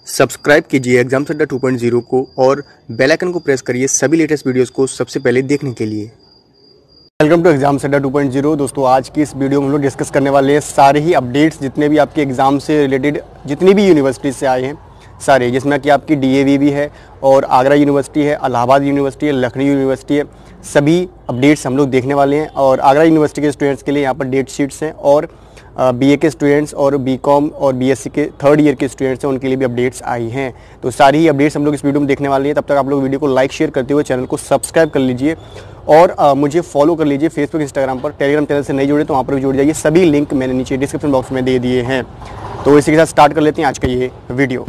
Subscribe कीजिए exam centre 2.0 को और बेल आइकन को प्रेस करिए सभी लेटेस्ट वीडियोस को सबसे पहले देखने के लिए। Welcome to exam centre 2.0। दोस्तों, आज की इस वीडियो में हम लोग डिस्कस करने वाले हैं सारे ही अपडेट्स जितने भी आपके एग्ज़ाम से रिलेटेड जितनी भी यूनिवर्सिटी से आए हैं सारे, जिसमें कि आपकी DAV भी है और आगरा यूनिवर्सिटी है, इलाहाबाद यूनिवर्सिटी है, लखनऊ यूनिवर्सिटी है। सभी अपडेट्स हम लोग देखने वाले हैं और आगरा यूनिवर्सिटी के स्टूडेंट्स के लिए यहाँ पर डेट शीट्स हैं और BA के स्टूडेंट्स और BCom और BSc के थर्ड ईयर के स्टूडेंट्स हैं, उनके लिए भी अपडेट्स आई हैं। तो सारी ही अपडेट्स हम लोग इस वीडियो में देखने वाले हैं। तब तक आप लोग वीडियो को लाइक शेयर करते हुए चैनल को सब्सक्राइब कर लीजिए और मुझे फॉलो कर लीजिए फेसबुक इंस्टाग्राम पर। टेलीग्राम चैनल से नहीं जुड़े तो वहाँ पर भी जुड़ जाइए, सभी लिंक मैंने नीचे डिस्क्रिप्शन बॉक्स में दे दिए हैं। तो इसी के साथ स्टार्ट कर लेते हैं आज का ये वीडियो।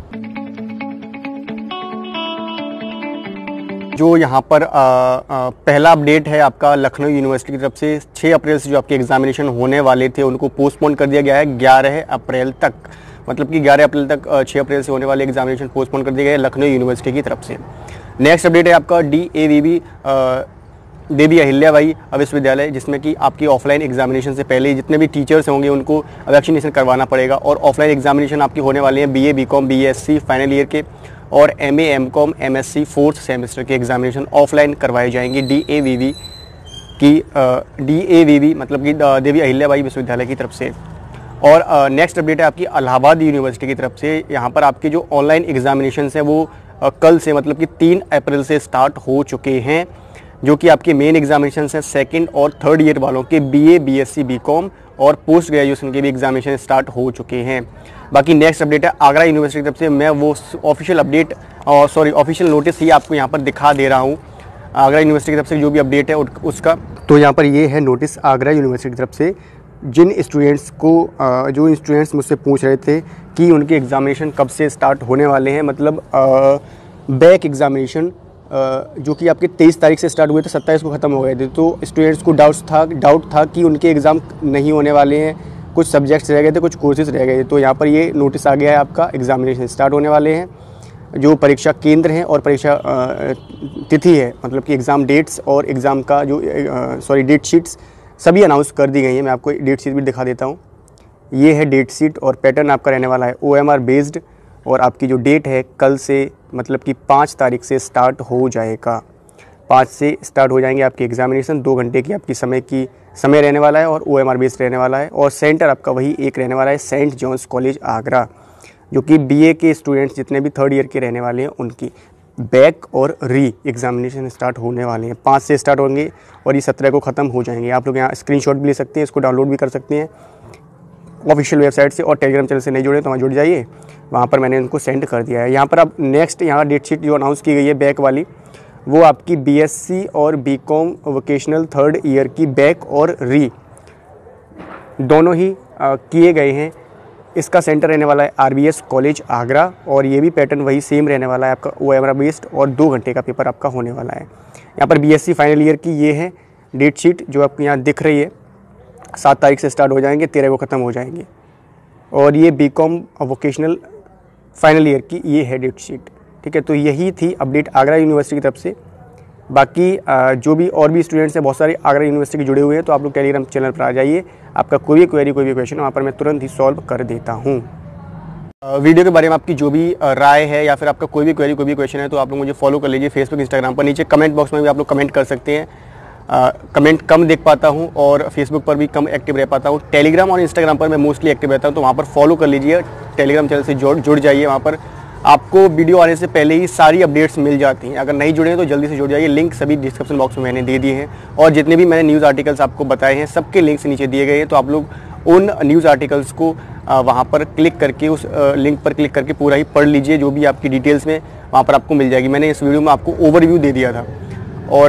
जो यहाँ पर पहला अपडेट है आपका लखनऊ यूनिवर्सिटी की तरफ से 6 अप्रैल से जो आपके एग्जामिनेशन होने वाले थे उनको पोस्टपोन कर दिया गया है 11 अप्रैल तक। मतलब कि 11 अप्रैल तक 6 अप्रैल से होने वाले एग्जामिनेशन पोस्टपोन कर दिया गया है लखनऊ यूनिवर्सिटी की तरफ से। नेक्स्ट अपडेट है आपका DAVB देवी अहिल्याबाई विश्वविद्यालय, जिसमें कि आपकी ऑफलाइन एग्जामिनेशन से पहले जितने भी टीचर्स होंगे उनको वैक्सीनेशन करवाना पड़ेगा और ऑफलाइन एग्जामिनेशन आपकी होने वाले हैं BA BCom BSc final year के और MA MCom MSc fourth semester के एग्जामिनेशन ऑफलाइन करवाए जाएंगे DAVB मतलब कि देवी अहिल्याबाई विश्वविद्यालय की तरफ से। और नेक्स्ट अपडेट है आपकी इलाहाबाद यूनिवर्सिटी की तरफ से। यहाँ पर आपके जो ऑनलाइन एग्जामिनेशन हैं वो कल से मतलब कि 3 अप्रैल से स्टार्ट हो चुके हैं, जो कि आपके मेन एग्जामिनेशन हैं सेकंड और थर्ड ईयर वालों के BA BSc BCom और पोस्ट ग्रेजुएशन के भी एग्जामिनेशन स्टार्ट हो चुके हैं। बाकी नेक्स्ट अपडेट है आगरा यूनिवर्सिटी की तरफ से। मैं वो ऑफिशियल अपडेट ऑफिशियल नोटिस ही आपको यहाँ पर दिखा दे रहा हूँ आगरा यूनिवर्सिटी की तरफ से जो भी अपडेट है उसका। तो यहाँ पर ये है नोटिस आगरा यूनिवर्सिटी की तरफ से। जिन स्टूडेंट्स को जो स्टूडेंट्स मुझसे पूछ रहे थे कि उनके एग्जामिनेशन कब से स्टार्ट होने वाले हैं, मतलब बैक एग्जामिनेशन जो कि आपके 23 तारीख से स्टार्ट हुए थे 27 को ख़त्म हो गए थे, तो स्टूडेंट्स को डाउट था कि उनके एग्ज़ाम नहीं होने वाले हैं, कुछ सब्जेक्ट्स रह गए थे, कुछ कोर्सेज रह गए थे। तो यहाँ पर ये नोटिस आ गया है आपका एग्जामिनेशन स्टार्ट होने वाले हैं। जो परीक्षा केंद्र हैं और परीक्षा तिथि है मतलब कि एग्ज़ाम डेट्स और एग्ज़ाम का जो डेट शीट्स सभी अनाउंस कर दी गई हैं। मैं आपको डेट शीट भी दिखा देता हूँ। ये है डेट शीट और पैटर्न आपका रहने वाला है OMR बेस्ड और आपकी जो डेट है कल से मतलब कि 5 तारीख से स्टार्ट हो जाएगा। 5 से स्टार्ट हो जाएंगे आपके एग्जामिनेशन। 2 घंटे की आपकी समय रहने वाला है और OMR बेस्ड रहने वाला है और सेंटर आपका वही एक रहने वाला है सेंट जॉन्स कॉलेज आगरा, जो कि BA के स्टूडेंट्स जितने भी थर्ड ईयर के रहने वाले हैं उनकी बैक और री एग्जामिनेशन स्टार्ट होने वाले हैं। 5 से स्टार्ट होंगे और ये 17 को ख़त्म हो जाएंगे। आप लोग यहाँ स्क्रीनशॉट भी ले सकते हैं, इसको डाउनलोड भी कर सकते हैं ऑफिशियल वेबसाइट से। और टेलीग्राम चैनल से नहीं जुड़े तो वहाँ जुड़ जाइए, वहाँ पर मैंने उनको सेंड कर दिया है। यहाँ पर अब नेक्स्ट यहाँ डेट शीट जो अनाउंस की गई है बैक वाली, वो आपकी BSc और BCom वोकेशनल थर्ड ईयर की बैक और री दोनों ही किए गए हैं। इसका सेंटर रहने वाला है RBS कॉलेज आगरा और ये भी पैटर्न वही सेम रहने वाला है आपका OMR बेस्ड और 2 घंटे का पेपर आपका होने वाला है। यहाँ पर BSc फाइनल ईयर की ये है डेट शीट जो आपको यहाँ दिख रही है। 7 तारीख से स्टार्ट हो जाएंगे, 13 को ख़त्म हो जाएंगे। और ये BCom वोकेशनल फाइनल ईयर की ये है डेट शीट। ठीक है, तो यही थी अपडेट आगरा यूनिवर्सिटी की तरफ से। बाकी जो भी और भी स्टूडेंट्स हैं बहुत सारे आगरा यूनिवर्सिटी के जुड़े हुए हैं, तो आप लोग टेलीग्राम चैनल पर आ जाइए। आपका कोई भी क्वेरी कोई भी क्वेश्चन वहाँ पर मैं तुरंत ही सॉल्व कर देता हूँ। वीडियो के बारे में आपकी जो भी राय है या फिर आपका कोई भी क्वेरी कोई भी क्वेश्चन है तो आप लोग मुझे फॉलो कर लीजिए फेसबुक इंस्टाग्राम पर। नीचे कमेंट बॉक्स में भी आप लोग कमेंट कर सकते हैं। कमेंट कम देख पाता हूँ और फेसबुक पर भी कम एक्टिव रह पाता हूँ। टेलीग्राम और इंस्टाग्राम पर मैं मोस्टली एक्टिव रहता हूँ, तो वहाँ पर फॉलो कर लीजिए। टेलीग्राम चैनल से जुड़ जाइए, वहाँ पर आपको वीडियो आने से पहले ही सारी अपडेट्स मिल जाती हैं। अगर नहीं जुड़े हैं तो जल्दी से जुड़ जाइए, लिंक सभी डिस्क्रिप्शन बॉक्स में मैंने दे दिए हैं और जितने भी मैंने न्यूज़ आर्टिकल्स आपको बताए हैं सबके लिंक्स नीचे दिए गए हैं। तो आप लोग उन न्यूज़ आर्टिकल्स को वहाँ पर क्लिक करके उस लिंक पर क्लिक करके पूरा ही पढ़ लीजिए, जो भी आपकी डिटेल्स में वहाँ पर आपको मिल जाएगी। मैंने इस वीडियो में आपको ओवरव्यू दे दिया था और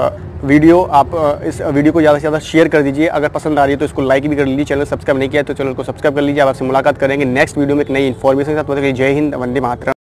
आप इस वीडियो को ज़्यादा से ज़्यादा शेयर कर दीजिए। अगर पसंद आ रही है तो इसको लाइक भी कर लीजिए। चैनल सब्सक्राइब नहीं किया तो चैनल को सब्सक्राइब कर लीजिए। आपसे मुलाकात करेंगे नेक्स्ट वीडियो में एक नई इन्फॉर्मेशन के साथ। जय हिंद, वंदे मातरम।